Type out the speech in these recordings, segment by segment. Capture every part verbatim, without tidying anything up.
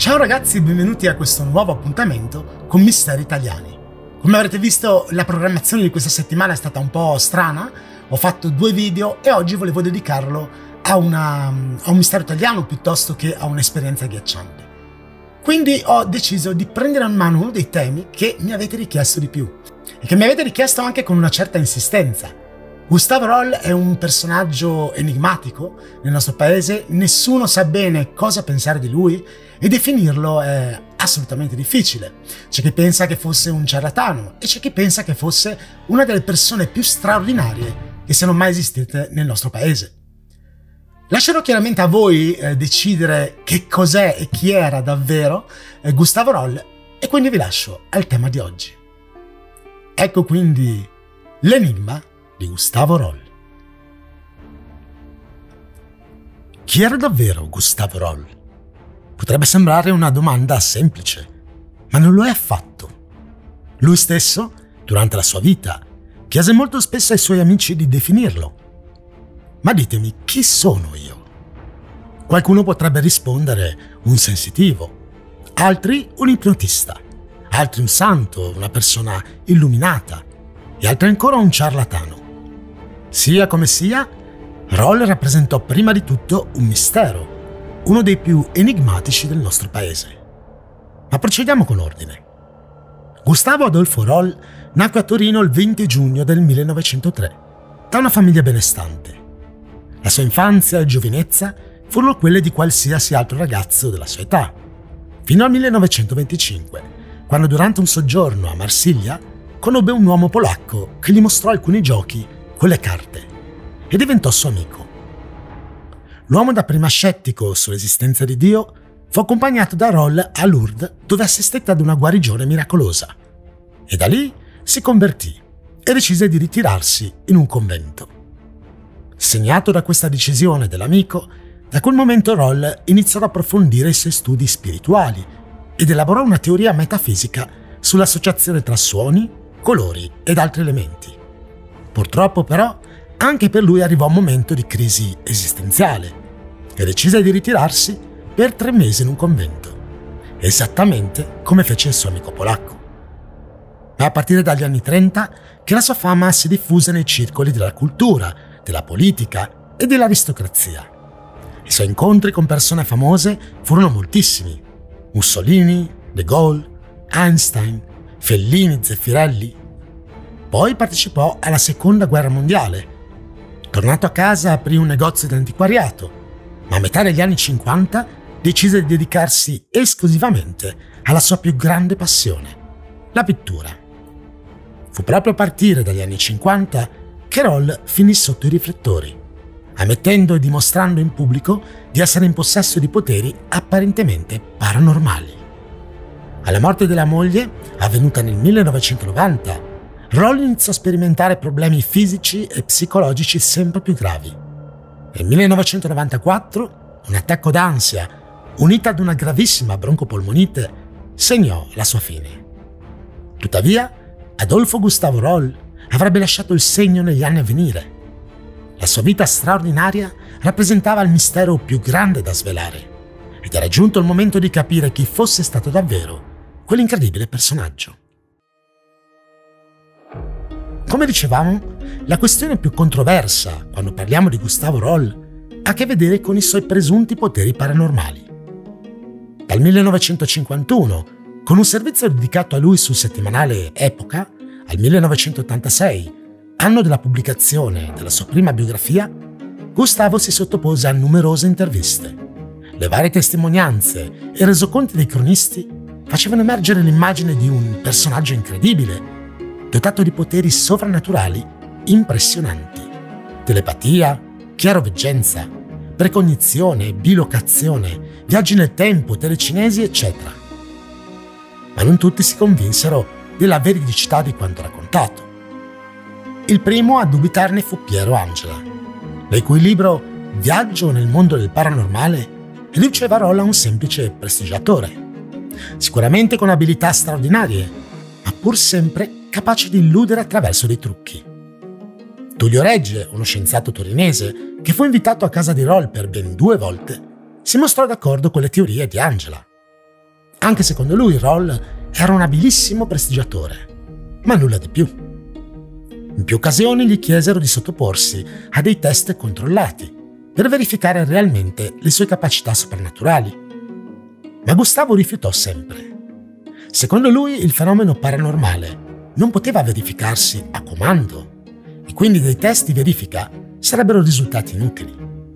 Ciao ragazzi, benvenuti a questo nuovo appuntamento con Misteri Italiani. Come avrete visto, la programmazione di questa settimana è stata un po' strana. Ho fatto due video e oggi volevo dedicarlo a, una, a un mistero italiano piuttosto che a un'esperienza agghiacciante. Quindi ho deciso di prendere in mano uno dei temi che mi avete richiesto di più e che mi avete richiesto anche con una certa insistenza. Gustavo Roll è un personaggio enigmatico nel nostro paese, nessuno sa bene cosa pensare di lui e definirlo è assolutamente difficile. C'è chi pensa che fosse un ciarlatano e c'è chi pensa che fosse una delle persone più straordinarie che siano mai esistite nel nostro paese. Lascerò chiaramente a voi eh, decidere che cos'è e chi era davvero eh, Gustavo Roll e quindi vi lascio al tema di oggi. Ecco quindi l'enigma di Gustavo Roll. Chi era davvero Gustavo Roll? Potrebbe sembrare una domanda semplice, ma non lo è affatto. Lui stesso, durante la sua vita, chiese molto spesso ai suoi amici di definirlo. Ma ditemi, chi sono io? Qualcuno potrebbe rispondere un sensitivo, altri un ipnotista, altri un santo, una persona illuminata e altri ancora un ciarlatano. Sia come sia, Roll rappresentò prima di tutto un mistero, uno dei più enigmatici del nostro paese. Ma procediamo con ordine. Gustavo Adolfo Roll nacque a Torino il venti giugno del millenovecentotre, da una famiglia benestante. La sua infanzia e giovinezza furono quelle di qualsiasi altro ragazzo della sua età, fino al millenovecentoventicinque, quando durante un soggiorno a Marsiglia conobbe un uomo polacco che gli mostrò alcuni giochi con le carte e diventò suo amico. L'uomo dapprima scettico sull'esistenza di Dio fu accompagnato da Roll a Lourdes, dove assistette ad una guarigione miracolosa e da lì si convertì e decise di ritirarsi in un convento. Segnato da questa decisione dell'amico, da quel momento Roll iniziò ad approfondire i suoi studi spirituali ed elaborò una teoria metafisica sull'associazione tra suoni, colori ed altri elementi. Purtroppo però anche per lui arrivò un momento di crisi esistenziale e decise di ritirarsi per tre mesi in un convento, esattamente come fece il suo amico polacco. È a partire dagli anni trenta che la sua fama si diffuse nei circoli della cultura, della politica e dell'aristocrazia. I suoi incontri con persone famose furono moltissimi: Mussolini, De Gaulle, Einstein, Fellini, Zeffirelli. Poi partecipò alla Seconda Guerra Mondiale. Tornato a casa aprì un negozio di antiquariato, ma a metà degli anni cinquanta decise di dedicarsi esclusivamente alla sua più grande passione, la pittura. Fu proprio a partire dagli anni cinquanta che Roll finì sotto i riflettori, ammettendo e dimostrando in pubblico di essere in possesso di poteri apparentemente paranormali. Alla morte della moglie, avvenuta nel millenovecentonovanta, Roll iniziò a sperimentare problemi fisici e psicologici sempre più gravi. Nel millenovecentonovantaquattro, un attacco d'ansia, unita ad una gravissima broncopolmonite, segnò la sua fine. Tuttavia, Adolfo Gustavo Roll avrebbe lasciato il segno negli anni a venire. La sua vita straordinaria rappresentava il mistero più grande da svelare, ed era giunto il momento di capire chi fosse stato davvero quell'incredibile personaggio. Come dicevamo, la questione più controversa quando parliamo di Gustavo Roll ha a che vedere con i suoi presunti poteri paranormali. Dal millenovecentocinquantuno, con un servizio dedicato a lui sul settimanale Epoca, al millenovecentottantasei, anno della pubblicazione della sua prima biografia, Gustavo si sottopose a numerose interviste. Le varie testimonianze e resoconti dei cronisti facevano emergere l'immagine di un personaggio incredibile, dotato di poteri sovrannaturali impressionanti: telepatia, chiaroveggenza, precognizione, bilocazione, viaggi nel tempo, telecinesi, eccetera. Ma non tutti si convinsero della veridicità di quanto raccontato. Il primo a dubitarne fu Piero Angela, nel cui libro Viaggio nel mondo del paranormale riduceva Roll a un semplice prestigiatore, sicuramente con abilità straordinarie, ma pur sempre capace di illudere attraverso dei trucchi. Tullio Regge, uno scienziato torinese che fu invitato a casa di Roll per ben due volte, si mostrò d'accordo con le teorie di Angela. Anche secondo lui Roll era un abilissimo prestigiatore, ma nulla di più. In più occasioni gli chiesero di sottoporsi a dei test controllati per verificare realmente le sue capacità soprannaturali. Ma Gustavo rifiutò sempre. Secondo lui il fenomeno paranormale non poteva verificarsi a comando e quindi dei test di verifica sarebbero risultati inutili.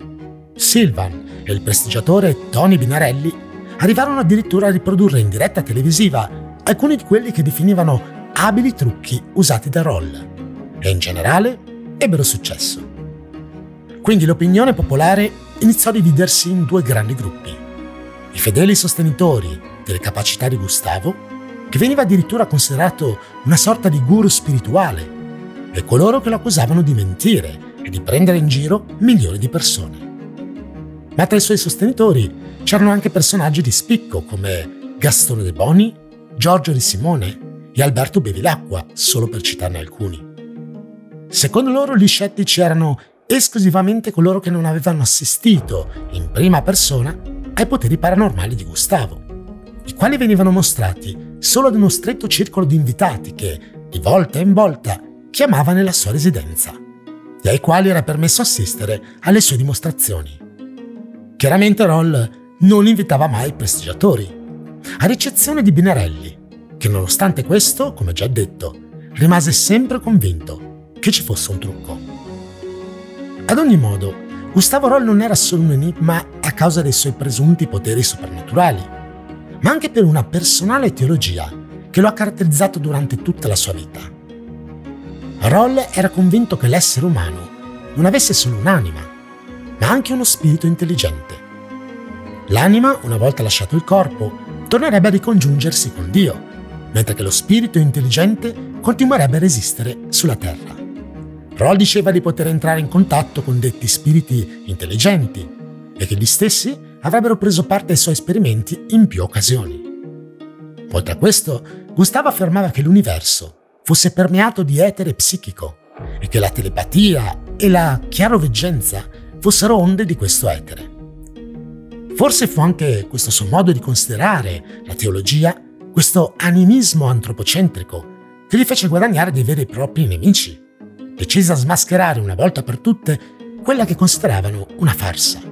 Sylvan e il prestigiatore Tony Binarelli arrivarono addirittura a riprodurre in diretta televisiva alcuni di quelli che definivano abili trucchi usati da Roll e in generale ebbero successo. Quindi l'opinione popolare iniziò a dividersi in due grandi gruppi: i fedeli sostenitori delle capacità di Gustavo, che veniva addirittura considerato una sorta di guru spirituale, e coloro che lo accusavano di mentire e di prendere in giro milioni di persone. Ma tra i suoi sostenitori c'erano anche personaggi di spicco come Gastone De Boni, Giorgio Di Simone e Alberto Bevilacqua, solo per citarne alcuni. Secondo loro gli scettici erano esclusivamente coloro che non avevano assistito in prima persona ai poteri paranormali di Gustavo, i quali venivano mostrati solo ad uno stretto circolo di invitati che, di volta in volta, chiamava nella sua residenza e ai quali era permesso assistere alle sue dimostrazioni. Chiaramente Roll non invitava mai prestigiatori, ad eccezione di Binarelli, che nonostante questo, come già detto, rimase sempre convinto che ci fosse un trucco. Ad ogni modo, Gustavo Roll non era solo un enigma a causa dei suoi presunti poteri soprannaturali, ma anche per una personale teologia che lo ha caratterizzato durante tutta la sua vita. Roll era convinto che l'essere umano non avesse solo un'anima, ma anche uno spirito intelligente. L'anima, una volta lasciato il corpo, tornerebbe a ricongiungersi con Dio, mentre che lo spirito intelligente continuerebbe a resistere sulla terra. Roll diceva di poter entrare in contatto con detti spiriti intelligenti e che gli stessi avrebbero preso parte ai suoi esperimenti in più occasioni. Oltre a questo, Gustavo affermava che l'universo fosse permeato di etere psichico e che la telepatia e la chiaroveggenza fossero onde di questo etere. Forse fu anche questo suo modo di considerare la teologia, questo animismo antropocentrico, che gli fece guadagnare dei veri e propri nemici, decisi a smascherare una volta per tutte quella che consideravano una farsa.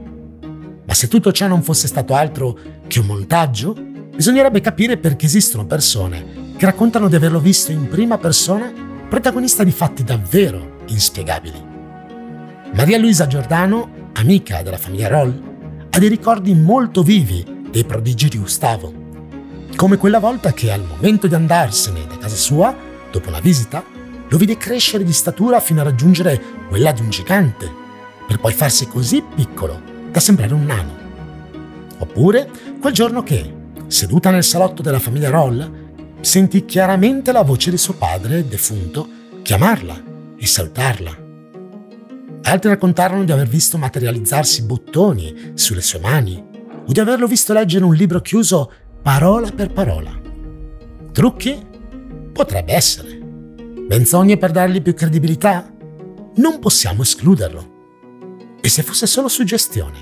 Ma se tutto ciò non fosse stato altro che un montaggio, bisognerebbe capire perché esistono persone che raccontano di averlo visto in prima persona protagonista di fatti davvero inspiegabili. Maria Luisa Giordano, amica della famiglia Roll, ha dei ricordi molto vivi dei prodigi di Gustavo, come quella volta che al momento di andarsene da casa sua, dopo una visita, lo vide crescere di statura fino a raggiungere quella di un gigante, per poi farsi così piccolo da sembrare un nano. Oppure quel giorno che, seduta nel salotto della famiglia Roll, sentì chiaramente la voce di suo padre defunto chiamarla e salutarla. Altri raccontarono di aver visto materializzarsi bottoni sulle sue mani o di averlo visto leggere un libro chiuso parola per parola. Trucchi? Potrebbe essere. Menzogne per dargli più credibilità? Non possiamo escluderlo. E se fosse solo suggestione?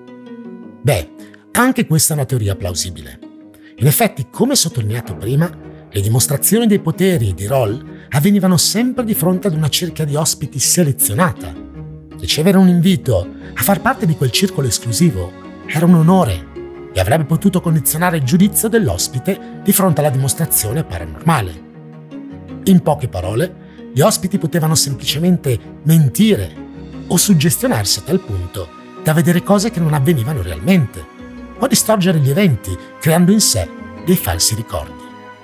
Beh, anche questa è una teoria plausibile. In effetti, come sottolineato prima, le dimostrazioni dei poteri di Roll avvenivano sempre di fronte ad una cerchia di ospiti selezionata. Ricevere un invito a far parte di quel circolo esclusivo era un onore e avrebbe potuto condizionare il giudizio dell'ospite di fronte alla dimostrazione paranormale. In poche parole, gli ospiti potevano semplicemente mentire o suggestionarsi a tal punto da vedere cose che non avvenivano realmente, o distorcere gli eventi creando in sé dei falsi ricordi.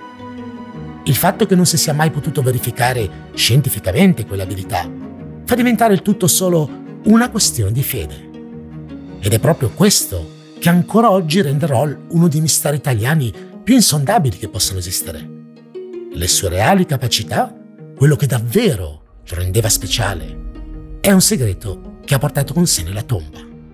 Il fatto che non si sia mai potuto verificare scientificamente quell'abilità fa diventare il tutto solo una questione di fede. Ed è proprio questo che ancora oggi rende Roll uno dei misteri italiani più insondabili che possano esistere. Le sue reali capacità, quello che davvero lo rendeva speciale, è un segreto che ha portato con sé nella tomba.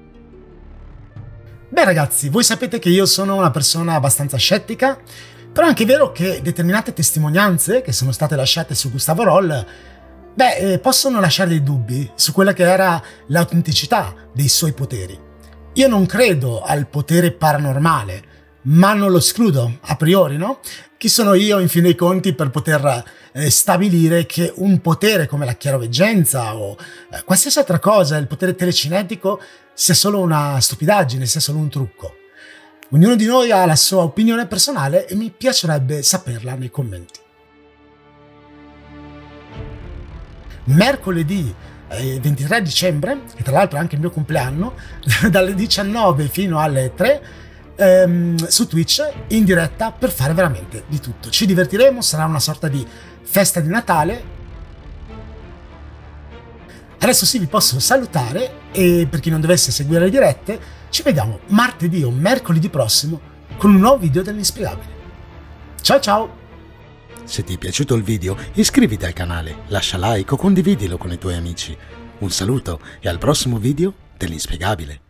Beh ragazzi, voi sapete che io sono una persona abbastanza scettica, però è anche vero che determinate testimonianze che sono state lasciate su Gustavo Roll, beh, eh, possono lasciare dei dubbi su quella che era l'autenticità dei suoi poteri. Io non credo al potere paranormale, ma non lo escludo a priori, no? Chi sono io in fin dei conti per poter eh, stabilire che un potere come la chiaroveggenza o eh, qualsiasi altra cosa, il potere telecinetico, sia solo una stupidaggine, sia solo un trucco? Ognuno di noi ha la sua opinione personale e mi piacerebbe saperla nei commenti. Mercoledì eh, ventitré dicembre, che tra l'altro è anche il mio compleanno, dalle diciannove fino alle tre, ehm, su Twitch, in diretta, per fare veramente di tutto. Ci divertiremo, sarà una sorta di festa di Natale. Adesso sì, vi posso salutare e per chi non dovesse seguire le dirette, ci vediamo martedì o mercoledì prossimo con un nuovo video dell'Inspiegabile. Ciao ciao! Se ti è piaciuto il video, iscriviti al canale, lascia like o condividilo con i tuoi amici. Un saluto e al prossimo video dell'Inspiegabile.